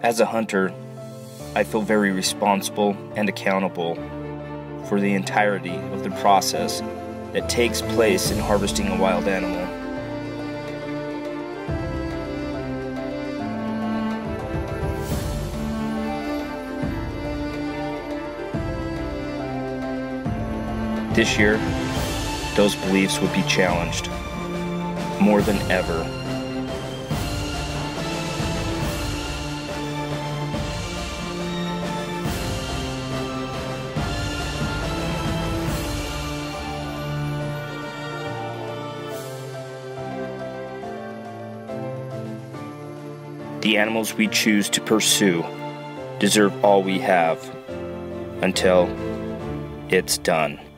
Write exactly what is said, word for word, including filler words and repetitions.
As a hunter, I feel very responsible and accountable for the entirety of the process that takes place in harvesting a wild animal. This year, those beliefs would be challenged more than ever. The animals we choose to pursue deserve all we have until it's done.